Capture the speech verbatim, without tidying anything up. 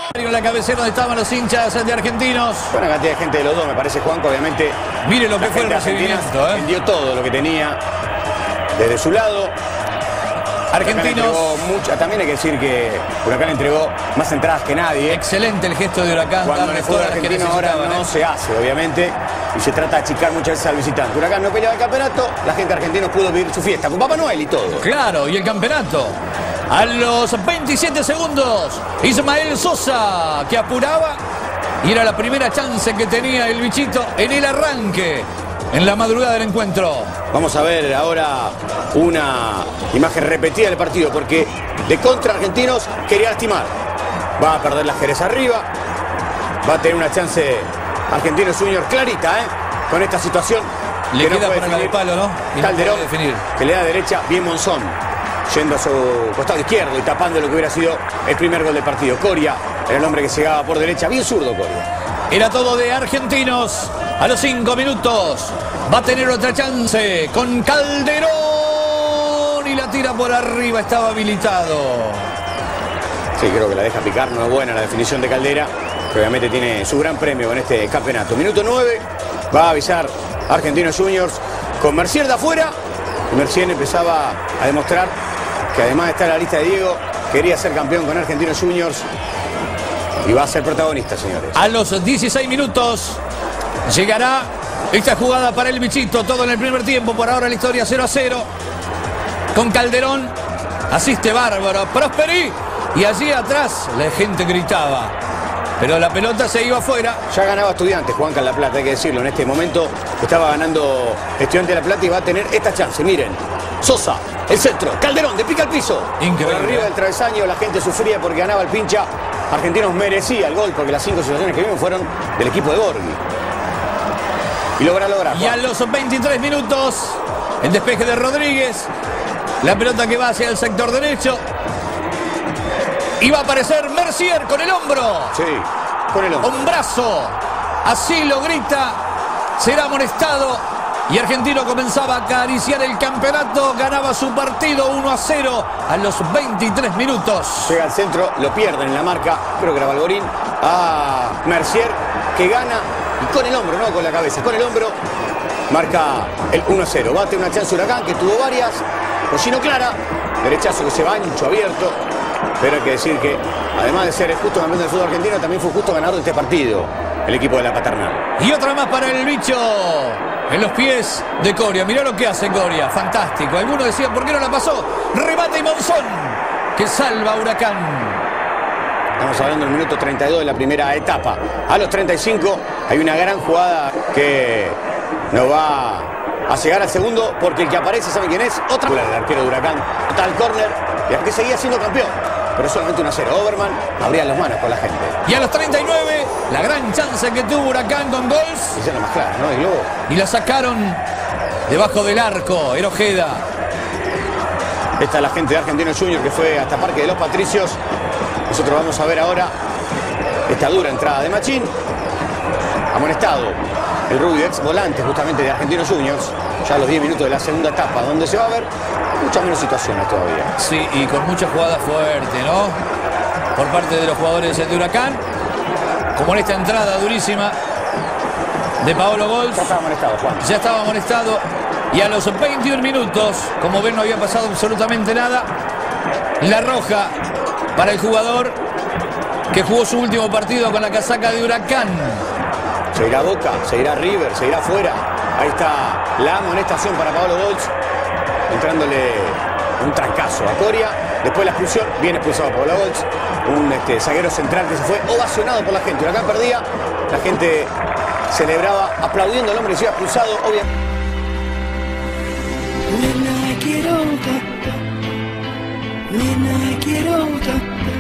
En la cabecera donde estaban los hinchas de Argentinos. Buena cantidad de gente de los dos, me parece, Juanco, obviamente. Mire lo que fue el recibimiento, ¿eh? Dio todo lo que tenía desde su lado. Argentinos. Mucha, también hay que decir que Huracán entregó más entradas que nadie. Excelente el gesto de Huracán. Cuando el fútbol argentino ahora no ¿eh? se hace, obviamente. Y se trata de achicar muchas veces al visitante. Huracán no peleaba el campeonato, la gente argentina pudo vivir su fiesta con Papá Noel y todo. Claro, y el campeonato. A los veintisiete segundos, Ismael Sosa, que apuraba. Y era la primera chance que tenía el bichito en el arranque, en la madrugada del encuentro. Vamos a ver ahora una imagen repetida del partido, porque de contra Argentinos quería lastimar. Va a perder la Jerez arriba. Va a tener una chance Argentinos Junior clarita, ¿eh? Con esta situación. Le queda no para la de palo, ¿no? Y Calderón, no definir. Que le da derecha, bien Monzón, yendo a su costado izquierdo y tapando lo que hubiera sido el primer gol del partido. Coria era el hombre que llegaba por derecha, bien zurdo Coria. Era todo de Argentinos. A los cinco minutos va a tener otra chance con Calderón y la tira por arriba, estaba habilitado. Sí, creo que la deja picar, no es buena la definición de Caldera, que obviamente tiene su gran premio con este campeonato. Minuto nueve, va a avisar Argentinos Juniors con Mercier de afuera. Y Mercier empezaba a demostrar que además de estar en la lista de Diego, quería ser campeón con Argentinos Juniors y va a ser protagonista, señores. A los dieciséis minutos llegará esta jugada para el bichito, todo en el primer tiempo, por ahora la historia cero a cero. Con Calderón, asiste bárbaro, Prosperi, y allí atrás la gente gritaba. Pero la pelota se iba afuera. Ya ganaba Estudiantes, Juanca en La Plata, hay que decirlo. En este momento estaba ganando Estudiantes de La Plata y va a tener esta chance. Miren, Sosa, el centro, Calderón, de pica al piso. Increíble. Por arriba del travesaño, la gente sufría porque ganaba el pincha. Argentinos merecía el gol porque las cinco situaciones que vimos fueron del equipo de Borghi. Y logra lograr. Y a los veintitrés minutos, el despeje de Rodríguez. La pelota que va hacia el sector derecho. Y va a aparecer Mercier con el hombro. Sí, con el hombro. Hombrazo. Así lo grita. Será amonestado. Y Argentino comenzaba a acariciar el campeonato. Ganaba su partido uno a cero a los veintitrés minutos. Llega al centro, lo pierden en la marca. Creo que era Balborín. A Mercier, que gana. Y con el hombro, no con la cabeza. Con el hombro marca el uno a cero. Bate una chance Huracán, que tuvo varias. Cochino Clara. Derechazo que se va ancho, abierto. Pero hay que decir que, además de ser el justo campeón del fútbol argentino, también fue justo ganador de este partido, el equipo de la Paternal. Y otra más para el bicho en los pies de Coria. Mirá lo que hace Coria, fantástico. Algunos decían, ¿por qué no la pasó? Remate y Monzón, que salva a Huracán. Estamos hablando del minuto treinta y dos de la primera etapa. A los treinta y cinco hay una gran jugada que nos va a llegar al segundo, porque el que aparece, ¿sabe quién es? Otra. El arquero de Huracán, tal córner, y aunque seguía siendo campeón, pero solamente uno a cero. Oberman abría las manos con la gente. Y a los treinta y nueve, la gran chance que tuvo Huracán con gols. Y ya no más clara, ¿no? Y luego... Y la sacaron debajo del arco, era Ojeda. Esta es la gente de Argentinos Juniors que fue hasta Parque de los Patricios. Nosotros vamos a ver ahora esta dura entrada de Machín. Amonestado el rubio ex volante justamente de Argentinos Juniors. Ya a los diez minutos de la segunda etapa, donde se va a ver muchas menos situaciones todavía. Sí, y con mucha jugada fuerte, ¿no? Por parte de los jugadores de Huracán. Como en esta entrada durísima de Paolo Gols. Ya estaba amonestado, Juan. Ya estaba amonestado. Y a los veintiún minutos, como ven, no había pasado absolutamente nada. La roja para el jugador que jugó su último partido con la casaca de Huracán. Se irá Boca, se irá River, se irá afuera. Ahí está la amonestación para Paolo Gols, entrándole un trancazo a Coria. Después la expulsión, bien expulsado Paolo Gols, un este, zaguero central que se fue ovacionado por la gente. Huracán perdía, la gente celebraba aplaudiendo al hombre que se iba expulsado, obviamente. Nena, quiero, nena, quiero.